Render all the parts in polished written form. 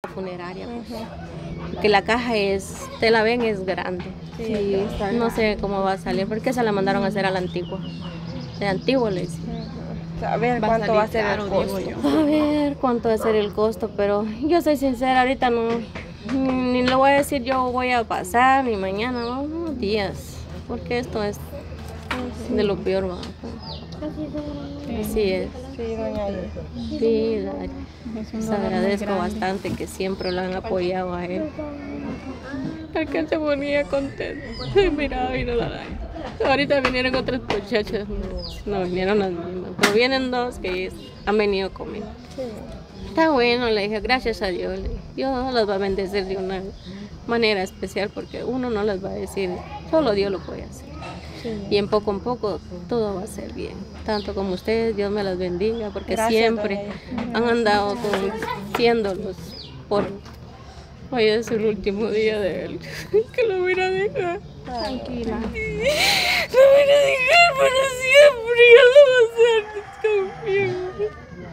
funeraria, pues. Porque la caja es, te la ven, es grande. Sí, no sé cómo va a salir, porque se la mandaron a hacer a la antigua. De antiguo le hice. A ver cuánto va a ser el costo. A ver cuánto va a ser el costo, pero yo soy sincera, ahorita no, ni le voy a decir yo voy a pasar, ni mañana, no, unos días, porque esto es de lo peor, ¿va? Así es. Sí, doña Irma. Sí, les agradezco bastante que siempre lo han apoyado a él. Aquel se ponía contento. Mira, vino la daña. Ahorita vinieron otras muchachas, no vinieron las mismas, pero vienen dos que han venido conmigo. Está bueno, le dije, gracias a Dios. Dios los va a bendecir de una manera especial porque uno no les va a decir, solo Dios lo puede hacer. Y en poco todo va a ser bien. Tanto como ustedes, Dios me las bendiga, porque gracias, siempre han andado siéndolos por... Hoy es el último día de él. Que lo voy a dejar. Tranquila. Lo voy a dejar para siempre. Él lo va a hacer conmigo.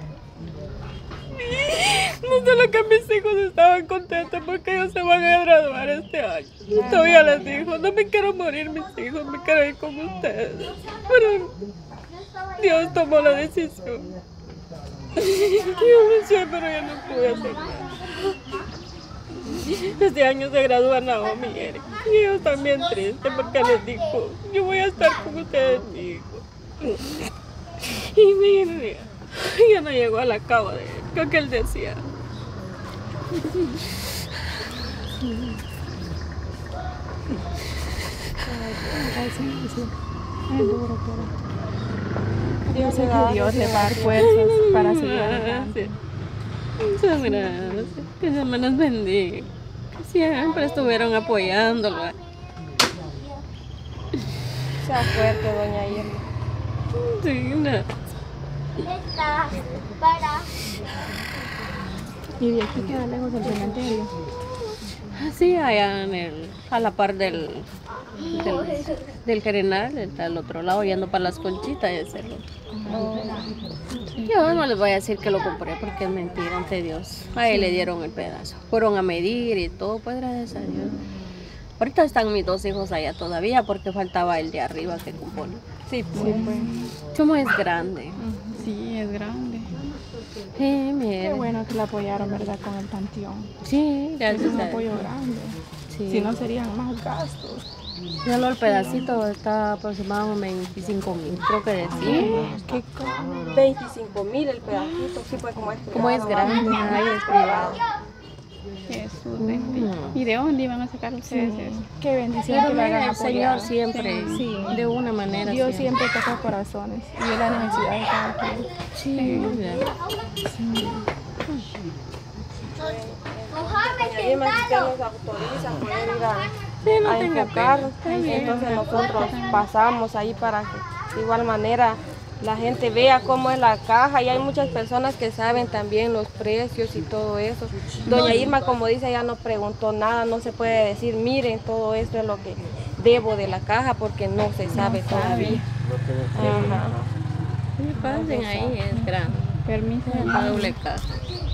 No solo que mis hijos estaban contentos porque ellos se van a graduar este año. Todavía les dijo, no me quiero morir mis hijos, me quiero ir con ustedes. Pero Dios tomó la decisión. Yo no sé, pero yo no pude hacer nada. Este año se gradúa Naomi y Eric. Y ellos también tristes porque les dijo, yo voy a estar con ustedes, mi hijo. Y mire, ya no llegó a la cabo de lo que él decía. Yo sé que Dios le va a dar fuerzas para seguir adelante. Muchas gracias. Que Dios me los bendiga. Que siempre estuvieron apoyándolo. Sea fuerte, doña Irma. Sí, no. ¿Y de aquí queda lejos del cementerio? Sí, allá a la par del General, está al otro lado, yendo para las Conchitas, ese es el otro. Yo no les voy a decir que lo compré porque es mentira ante Dios. A él le dieron el pedazo. Fueron a medir y todo, pues gracias a Dios. Ahorita están mis dos hijos allá todavía porque faltaba el de arriba que compone. Sí, pues. Chumo es grande. Sí, es grande. Sí, mire. Qué bueno que la apoyaron, ¿verdad? Con el panteón. Sí, gracias. Es un apoyo grande. Sí. Si no serían más gastos. Solo el pedacito está aproximado a 25,000, creo que decía. ¿Qué? 25,000 el pedacito, sí, pues como es privado. Como es grande, ahí es privado. Jesús bendito. ¿Y de dónde iban a sacar ustedes eso? Qué bendición Pero que lo hagan el apoyar. Señor siempre, Sí. de una manera. Dios siempre toca corazones y es la necesidad de cada quien. Sí. Y más que nos autoriza a poder ir no a tenga enfocar, pena. entonces nosotros pasamos ahí para que de igual manera la gente vea cómo es la caja y hay muchas personas que saben también los precios y todo eso. Doña Irma, como dice, ya no preguntó nada, no se puede decir, miren, todo esto es lo que debo de la caja porque no se sabe todavía. Ajá. Sí, pasen ahí, es grande. Permiso. Es una doble casa.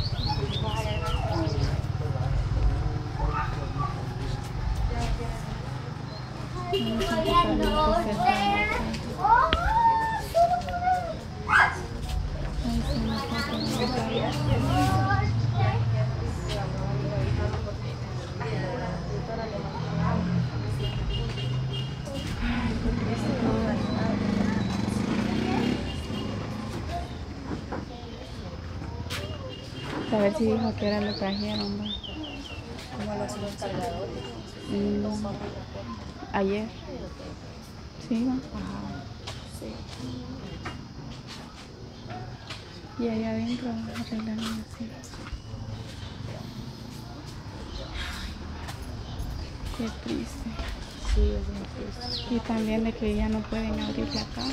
A ver si dijo que ahora lo trajeron, ¿va? Como a los cargadores. Ayer. Sí, ¿va? Ajá. Sí. Y allá adentro arreglaron así. Qué triste. Sí, es bien triste. Y también de que ya no pueden abrir la caja.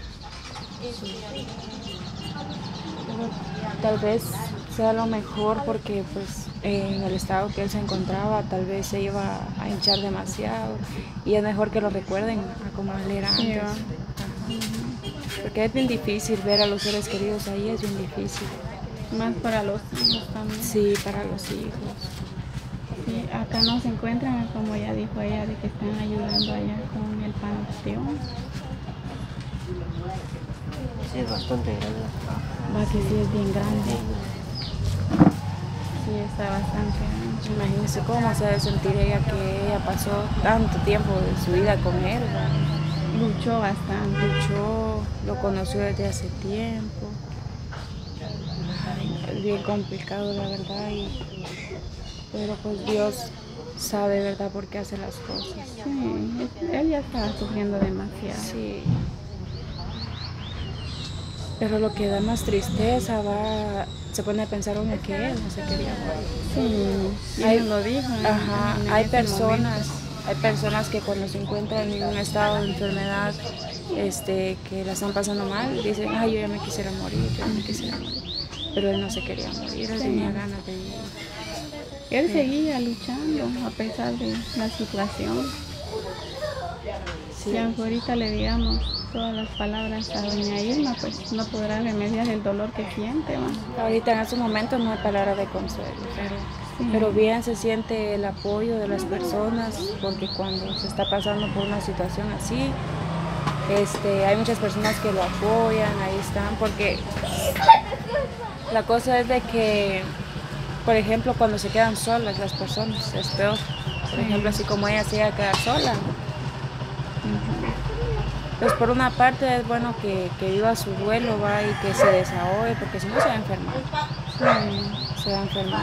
Tal vez sea lo mejor porque pues en el estado que él se encontraba tal vez se iba a hinchar demasiado y es mejor que lo recuerden a como él era antes. Porque es bien difícil ver a los seres queridos ahí, es bien difícil. Más para los hijos también. Sí, para los hijos. Sí, acá no se encuentran, como ya dijo ella, de que están ayudando allá con el panteón. Sí, es bastante grande. Va que sí es bien grande. Sí, está bastante grande. Imagínense cómo se debe sentir ella, que ella pasó tanto tiempo de su vida con él, ¿verdad? Luchó bastante. Luchó, lo conoció desde hace tiempo. Ay, es bien complicado, la verdad, pero pues Dios sabe, ¿verdad?, por qué hace las cosas. Sí, él ya estaba sufriendo demasiado. Sí. Pero lo que da más tristeza se pone a pensar uno que él no se quería morir. Sí, y él lo dijo. Ajá, en hay ese personas que cuando se encuentran en un estado de enfermedad, que la están pasando mal, dicen, ay, yo ya me quisiera morir, Pero él no se quería morir, él tenía ganas de vivir. Él seguía luchando a pesar de la situación. Sí. Si aunque ahorita le digamos todas las palabras a doña Irma, pues no podrá remediar el dolor que siente. Ahorita en estos momentos no hay palabra de consuelo, pero bien se siente el apoyo de las personas, porque cuando se está pasando por una situación así, hay muchas personas que lo apoyan, ahí están, porque la cosa es de que, por ejemplo, cuando se quedan solas las personas, es peor. Por ejemplo, así como ella se iba a quedar sola. Pues por una parte es bueno que viva su duelo, va, y que se desahogue, porque si no se va a enfermar. Sí. Se va a enfermar.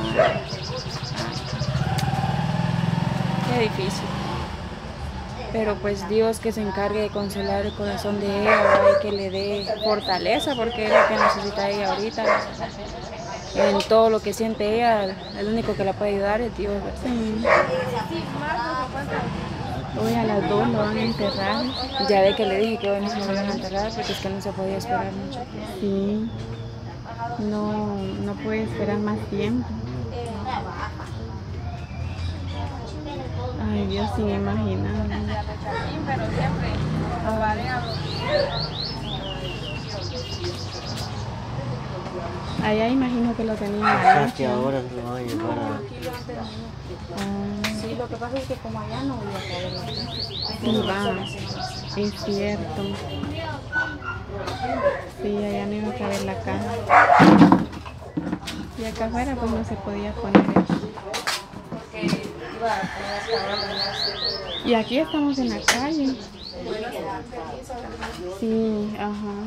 Qué difícil. Pero pues Dios que se encargue de consolar el corazón de ella, ¿va? Y que le dé fortaleza, porque es lo que necesita ella ahorita. En todo lo que siente ella, el único que la puede ayudar es Dios, ¿verdad? Sí. Hoy a las 2 lo van a enterrar. Ya ve que le dije que hoy mismo lo van a enterrar, porque es que no se podía esperar mucho tiempo. Sí, no puede esperar más tiempo. Ay, Dios, sin imaginar. Pero siempre avariado. Allá imagino que lo tenían O sea, allá. que ahora lo van a llevar a... Sí, lo que pasa es que como allá no voy a caber. Sí, va, es cierto. Sí, allá no iba a caber la caja. Y acá afuera pues no se podía poner eso. Y aquí estamos en la calle. Sí, ajá.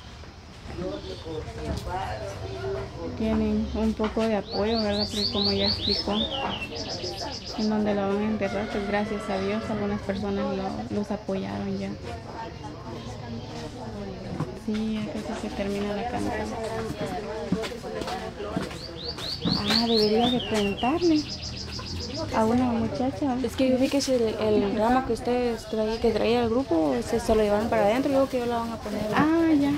Tienen un poco de apoyo, ¿verdad? Porque como ya explicó, en donde lo van a enterrar, pues gracias a Dios algunas personas los apoyaron ya. Sí, acá sí se termina la campaña. Ah, debería de preguntarle a una muchacha. Es que yo vi que el ramo que ustedes traía el grupo, se lo llevaron para adentro y luego que yo la van a poner. Ah, ya.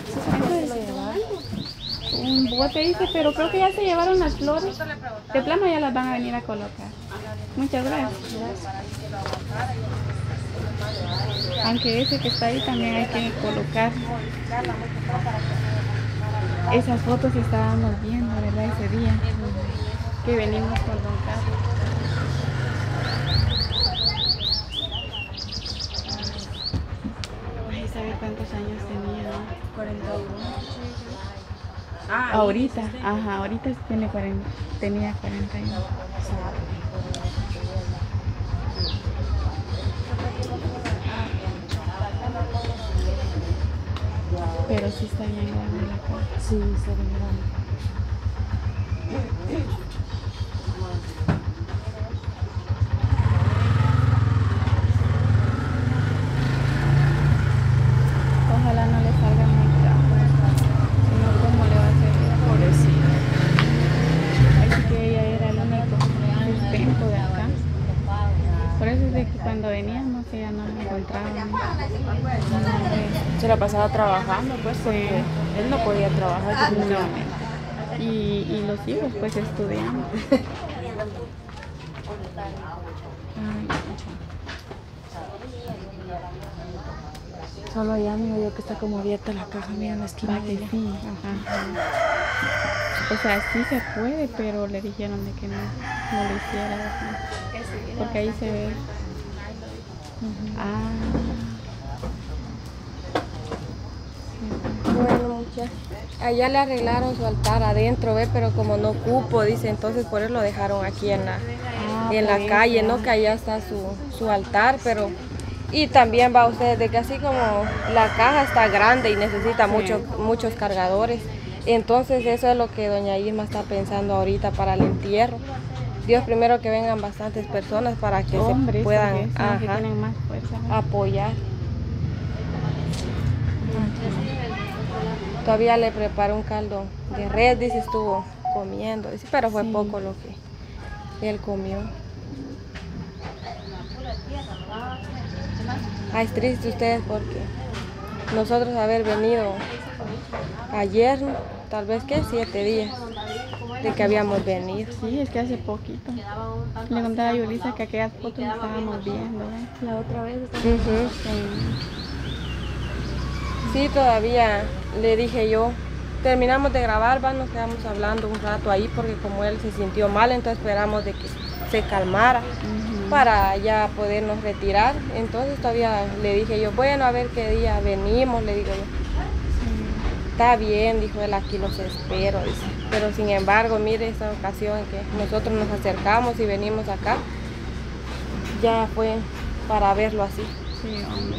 Un bote dice, pero creo que ya se llevaron las flores. De plano ya las van a venir a colocar. Muchas gracias. Aunque ese que está ahí también hay que colocar. Esas fotos estábamos viendo, ¿verdad? Ese día que venimos con Don Carlos. Ay, ¿sabe cuántos años tenía? 41. Ahorita, ajá, ahorita tiene tenía 41. Pero sí está bien grande la casa. Sí, está bien grande. Ojalá no le salga muy caro, sino cómo le va a hacer, pobrecita. Así que ella era el único sustento de acá. Por eso es de que cuando veníamos ella no la encontraba. Se la pasaba trabajando, pues, porque él no podía trabajar definitivamente. Y los hijos pues estudiando. Solo allá miro yo que está como abierta la caja, mira en la esquina. Va que sí. Ajá. O sea, sí se puede, pero le dijeron de que no lo hiciera. Así. Porque ahí se ve. Ah. Bueno, muchachos, allá le arreglaron su altar adentro, ¿ve? Pero como no cupo, dice, entonces por eso lo dejaron aquí en la calle, ¿no? Que allá está su altar, pero... Y también va usted, de que así como la caja está grande y necesita muchos cargadores, entonces eso es lo que doña Irma está pensando ahorita para el entierro. Dios primero que vengan bastantes personas para que hombres, se puedan que tienen más fuerza, ¿no? apoyar. Todavía le preparó un caldo de res, dice, estuvo comiendo, dice, pero fue poco lo que él comió. Ay, es triste ustedes porque nosotros haber venido ayer, tal vez que 7 días de que habíamos venido. Sí, es que hace poquito. Le contaba a Yulisa que aquellas fotos estábamos viendo, ¿eh? La otra vez. Sí, todavía le dije yo, terminamos de grabar, nos quedamos hablando un rato ahí porque como él se sintió mal, entonces esperamos de que se calmara para ya podernos retirar. Entonces todavía le dije yo, bueno, a ver qué día venimos, le digo yo. Está bien, dijo él, aquí los espero, dice. Pero sin embargo, mire esta ocasión en que nosotros nos acercamos y venimos acá, ya fue para verlo así. Sí, hombre.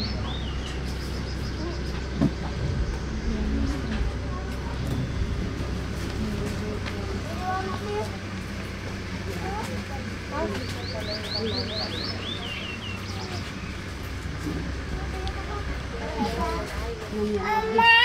No,